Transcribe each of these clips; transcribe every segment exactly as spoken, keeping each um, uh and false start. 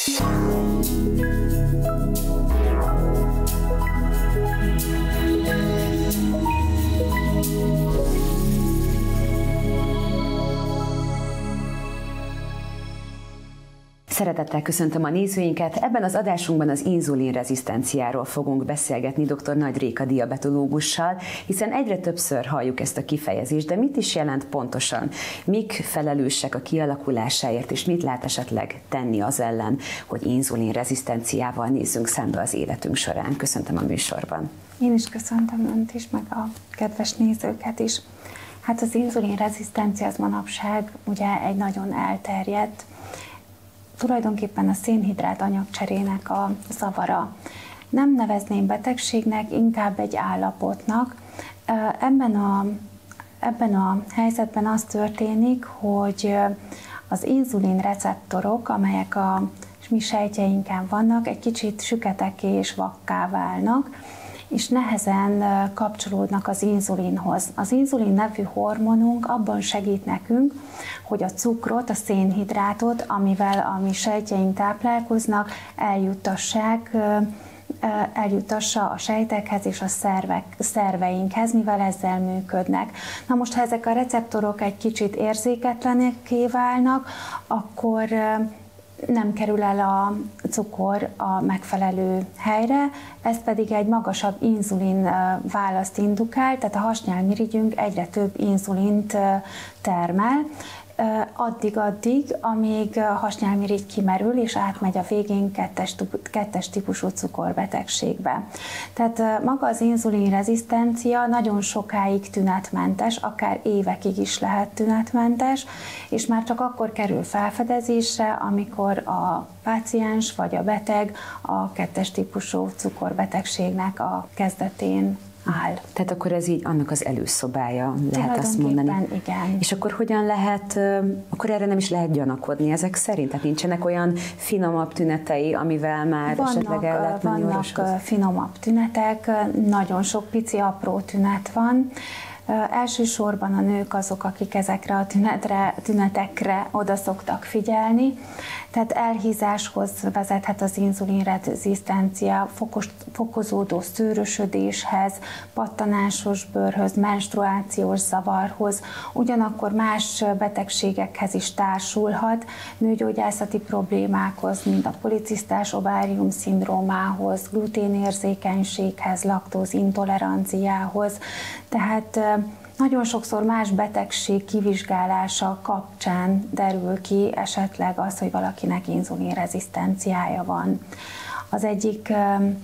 Szeretettel köszöntöm a nézőinket. Ebben az adásunkban az inzulinrezisztenciáról fogunk beszélgetni dr. Nagy Réka diabetológussal, hiszen egyre többször halljuk ezt a kifejezést, de mit is jelent pontosan? Mik felelősek a kialakulásáért, és mit lát esetleg tenni az ellen, hogy inzulinrezisztenciával nézzünk szembe az életünk során? Köszöntöm a műsorban. Én is köszöntöm Önt is, meg a kedves nézőket is. Hát az inzulinrezisztencia az manapság ugye egy nagyon elterjedt, tulajdonképpen a szénhidrát anyagcserének a zavara. Nem nevezném betegségnek, inkább egy állapotnak. Ebben a, ebben a helyzetben az történik, hogy az inzulin receptorok, amelyek a mi sejtjeinken vannak, egy kicsit süketekké és vakká válnak, és nehezen kapcsolódnak az inzulinhoz. Az inzulin nevű hormonunk abban segít nekünk, hogy a cukrot, a szénhidrátot, amivel a mi sejtjeink táplálkoznak, eljuttassák, eljutassa a sejtekhez és a szervek, szerveinkhez, mivel ezzel működnek. Na most, ha ezek a receptorok egy kicsit érzéketleneké válnak, akkor nem kerül el a cukor a megfelelő helyre, ez pedig egy magasabb inzulin választ indukál, tehát a hasnyálmirigyünk egyre több inzulint termel, addig-addig, amíg a hasnyálmirigy kimerül, és átmegy a végén kettes, kettes típusú cukorbetegségbe. Tehát maga az inzulinrezisztencia nagyon sokáig tünetmentes, akár évekig is lehet tünetmentes, és már csak akkor kerül felfedezésre, amikor a páciens vagy a beteg a kettes típusú cukorbetegségnek a kezdetén áll. Tehát akkor ez így annak az előszobája, lehet azt mondani. Igen. És akkor hogyan lehet, akkor erre nem is lehet gyanakodni ezek szerint? Tehát nincsenek olyan finomabb tünetei, amivel már vannak, esetleg el lehet menni orvoshoz? Vannak finomabb tünetek, nagyon sok pici apró tünet van. Elsősorban a nők azok, akik ezekre a tünetre, tünetekre oda szoktak figyelni. Tehát elhízáshoz vezethet az inzulinrezisztencia, fokozódó szőrösödéshez, pattanásos bőrhöz, menstruációs zavarhoz, ugyanakkor más betegségekhez is társulhat, nőgyógyászati problémákhoz, mint a policisztás ovárium szindrómához, gluténérzékenységhez, laktózintoleranciához. Tehát nagyon sokszor más betegség kivizsgálása kapcsán derül ki esetleg az, hogy valakinek inzulinrezisztenciája van. Az egyik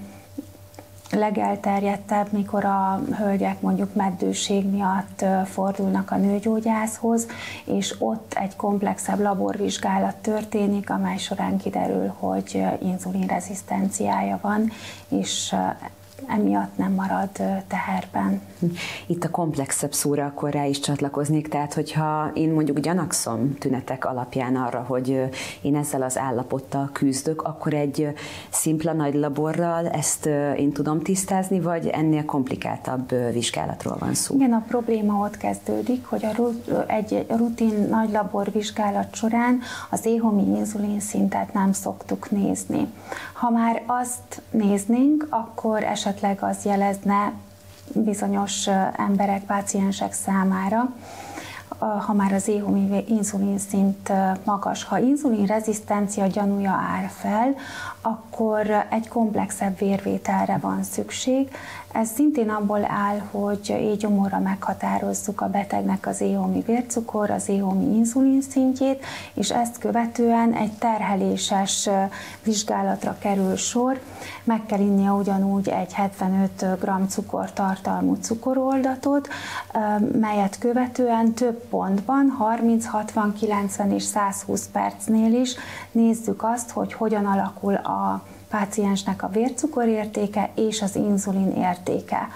legelterjedtebb, mikor a hölgyek mondjuk meddőség miatt fordulnak a nőgyógyászhoz, és ott egy komplexebb laborvizsgálat történik, amely során kiderül, hogy inzulinrezisztenciája van, és emiatt nem marad teherben. Itt a komplexebb szóra akkor rá is csatlakoznék, tehát hogyha én mondjuk gyanakszom tünetek alapján arra, hogy én ezzel az állapottal küzdök, akkor egy szimpla nagy laborral ezt én tudom tisztázni, vagy ennél komplikáltabb vizsgálatról van szó? Igen, a probléma ott kezdődik, hogy a egy rutin nagy laborvizsgálat során az éhomi inzulin szintet nem szoktuk nézni. Ha már azt néznénk, akkor esetleg az jelezne bizonyos emberek, páciensek számára, ha már az éhomi inzulinszint magas. Ha inzulinrezisztencia gyanúja áll fel, akkor egy komplexebb vérvételre van szükség. Ez szintén abból áll, hogy éhgyomorra meghatározzuk a betegnek az éhomi vércukor, az éhomi inzulin szintjét, és ezt követően egy terheléses vizsgálatra kerül sor. Meg kell innia ugyanúgy egy hetvenöt gramm cukortartalmú cukoroldatot, melyet követően több pontban, harminc, hatvan, kilencven és százhúsz percnél is nézzük azt, hogy hogyan alakul a páciensnek a vércukorértéke és az inzulin értéke.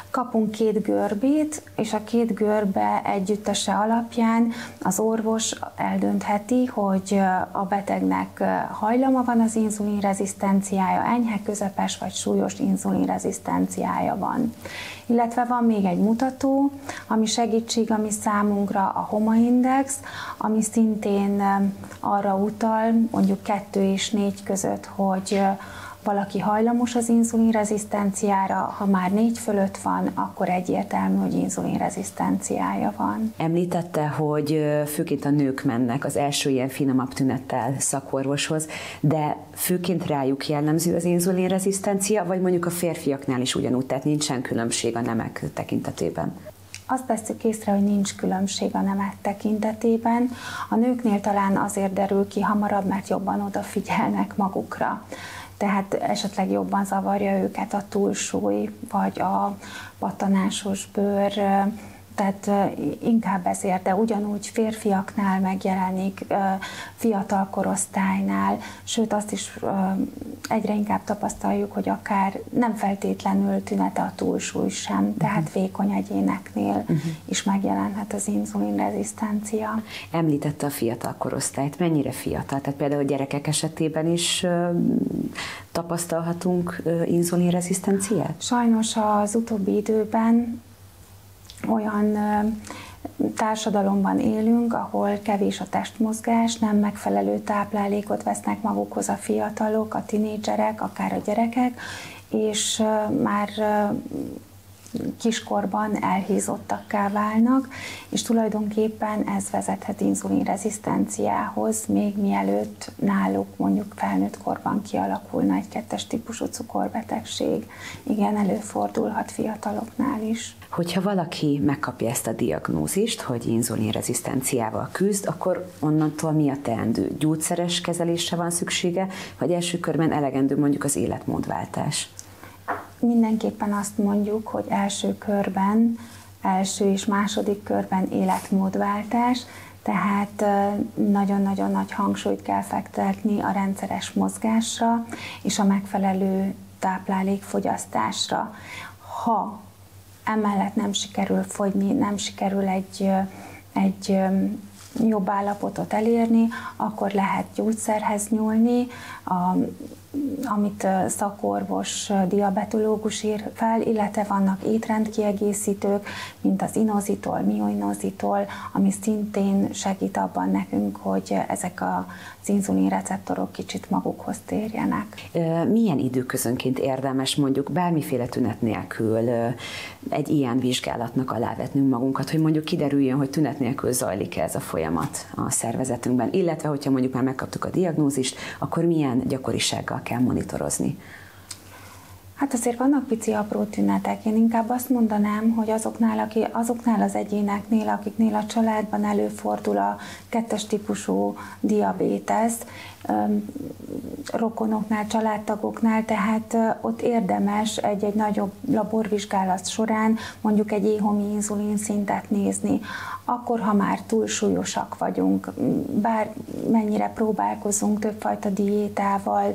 Kapunk két görbét, és a két görbe együttese alapján az orvos eldöntheti, hogy a betegnek hajlama van az inzulinrezisztenciája, enyhe, közepes vagy súlyos inzulinrezisztenciája van. Illetve van még egy mutató, ami segítség, ami számunkra a HOMA index, ami szintén arra utal, mondjuk kettő és négy között, hogy valaki hajlamos az inzulinrezisztenciára, ha már négy fölött van, akkor egyértelmű, hogy inzulinrezisztenciája van. Említette, hogy főként a nők mennek az első ilyen finomabb tünettel szakorvoshoz, de főként rájuk jellemző az inzulinrezisztencia, vagy mondjuk a férfiaknál is ugyanúgy, tehát nincsen különbség a nemek tekintetében? Azt vesszük észre, hogy nincs különbség a nemek tekintetében. A nőknél talán azért derül ki hamarabb, mert jobban odafigyelnek magukra. Tehát esetleg jobban zavarja őket a túlsúly, vagy a pattanásos bőr, tehát inkább ezért, de ugyanúgy férfiaknál megjelenik, fiatal korosztálynál, sőt azt is egyre inkább tapasztaljuk, hogy akár nem feltétlenül tünete a túlsúly sem, tehát uh-huh. vékony egyéneknél uh-huh. is megjelenhet az inzulinrezisztencia. Említette a fiatal korosztályt, mennyire fiatal? Tehát például a gyerekek esetében is tapasztalhatunk inzulinrezisztenciát? Sajnos az utóbbi időben olyan társadalomban élünk, ahol kevés a testmozgás, nem megfelelő táplálékot vesznek magukhoz a fiatalok, a tinédzserek, akár a gyerekek, és már kiskorban elhízottakká válnak, és tulajdonképpen ez vezethet inzulinrezisztenciához, még mielőtt náluk mondjuk felnőtt korban kialakulna egy kettes típusú cukorbetegség. Igen, előfordulhat fiataloknál is. Hogyha valaki megkapja ezt a diagnózist, hogy inzulinrezisztenciával küzd, akkor onnantól mi a teendő? Gyógyszeres kezelésre van szüksége, vagy első körben elegendő mondjuk az életmódváltás? Mindenképpen azt mondjuk, hogy első körben, első és második körben életmódváltás, tehát nagyon-nagyon nagy hangsúlyt kell fektetni a rendszeres mozgásra és a megfelelő táplálékfogyasztásra. Ha emellett nem sikerül fogyni, nem sikerül egy, egy jobb állapotot elérni, akkor lehet gyógyszerhez nyúlni, a, amit szakorvos, diabetológus ír fel, illetve vannak étrendkiegészítők, mint az inozitol, mioinozitol, ami szintén segít abban nekünk, hogy ezek az inzulinreceptorok kicsit magukhoz térjenek. Milyen időközönként érdemes mondjuk bármiféle tünet nélkül egy ilyen vizsgálatnak alávetnünk magunkat, hogy mondjuk kiderüljön, hogy tünet nélkül zajlik ez a folyamat a szervezetünkben, illetve hogyha mondjuk már megkaptuk a diagnózist, akkor milyen gyakorisággal kell monitorozni? Hát azért vannak pici apró tünetek. Én inkább azt mondanám, hogy azoknál, aki, azoknál az egyéneknél, akiknél a családban előfordul a kettes típusú diabétesz, rokonoknál, családtagoknál, tehát ott érdemes egy-egy nagyobb laborvizsgálat során mondjuk egy éhomi inzulin szintet nézni. Akkor, ha már túlsúlyosak vagyunk, bár mennyire próbálkozunk többfajta diétával,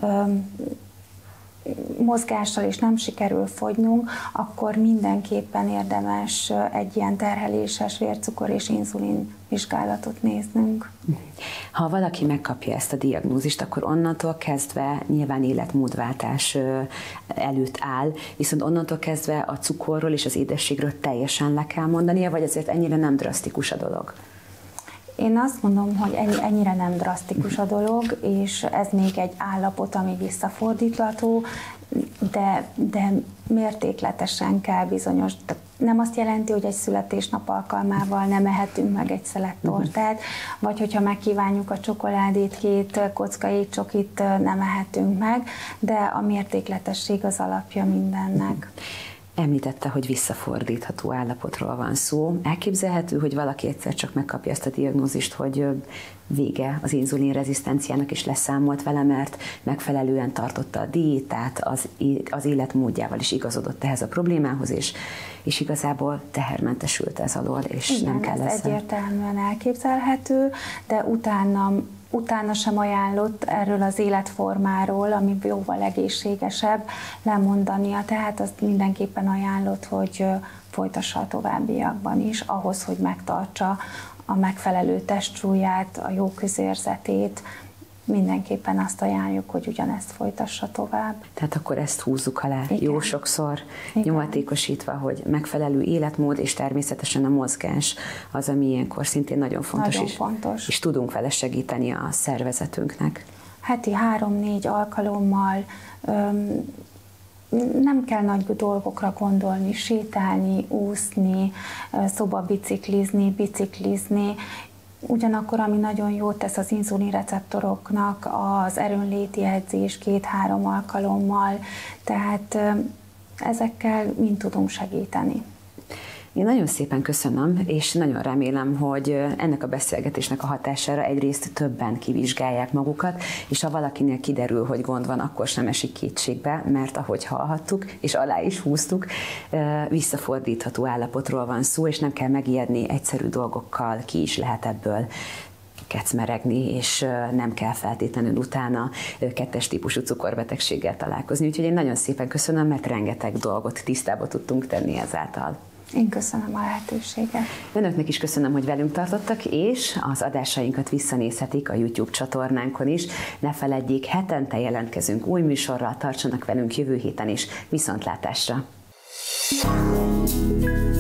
mozgással és nem sikerül fogynunk, akkor mindenképpen érdemes egy ilyen terheléses vércukor és inzulin vizsgálatot néznünk. Ha valaki megkapja ezt a diagnózist, akkor onnantól kezdve nyilván életmódváltás előtt áll, viszont onnantól kezdve a cukorról és az édességről teljesen le kell mondania, vagy azért ennyire nem drasztikus a dolog? Én azt mondom, hogy ennyire nem drasztikus a dolog, és ez még egy állapot, ami visszafordítható, de, de mértékletesen kell bizonyos. Nem azt jelenti, hogy egy születésnap alkalmával nem ehetünk meg egy szelet tortát, vagy hogyha megkívánjuk a csokoládét, két kocka étcsokit nem ehetünk meg, de a mértékletesség az alapja mindennek. Említette, hogy visszafordítható állapotról van szó. Elképzelhető, hogy valaki egyszer csak megkapja ezt a diagnózist, hogy vége az inzulinrezisztenciának, és leszámolt vele, mert megfelelően tartotta a diétát, az, az életmódjával is igazodott ehhez a problémához, és, és igazából tehermentesült ez alól, és igen, nem kell ez egyértelműen elképzelhető, de utána utána sem ajánlott erről az életformáról, ami jóval egészségesebb, lemondania, tehát azt mindenképpen ajánlott, hogy folytassa a továbbiakban is, ahhoz, hogy megtartsa a megfelelő testsúlyát, a jó közérzetét, mindenképpen azt ajánljuk, hogy ugyanezt folytassa tovább. Tehát akkor ezt húzzuk alá. Igen. Jó sokszor Igen. nyomatékosítva, hogy megfelelő életmód, és természetesen a mozgás az, ami ilyenkor szintén nagyon fontos. Nagyon is, fontos. És tudunk vele segíteni a szervezetünknek. Heti három-négy alkalommal öm, nem kell nagy dolgokra gondolni, sétálni, úszni, szobabiciklizni, biciklizni. Ugyanakkor, ami nagyon jót tesz az inzulinreceptoroknak, az erőnléti edzés két-három alkalommal, tehát ezekkel mind tudunk segíteni. Én nagyon szépen köszönöm, és nagyon remélem, hogy ennek a beszélgetésnek a hatására egyrészt többen kivizsgálják magukat, és ha valakinél kiderül, hogy gond van, akkor sem esik kétségbe, mert ahogy hallhattuk, és alá is húztuk, visszafordítható állapotról van szó, és nem kell megijedni, egyszerű dolgokkal ki is lehet ebből kecmeregni, és nem kell feltétlenül utána kettes típusú cukorbetegséggel találkozni. Úgyhogy én nagyon szépen köszönöm, mert rengeteg dolgot tisztába tudtunk tenni ezáltal. Én köszönöm a lehetőséget. Önöknek is köszönöm, hogy velünk tartottak, és az adásainkat visszanézhetik a YouTube csatornánkon is. Ne feledjék, hetente jelentkezünk új műsorral, tartsanak velünk jövő héten is. Viszontlátásra!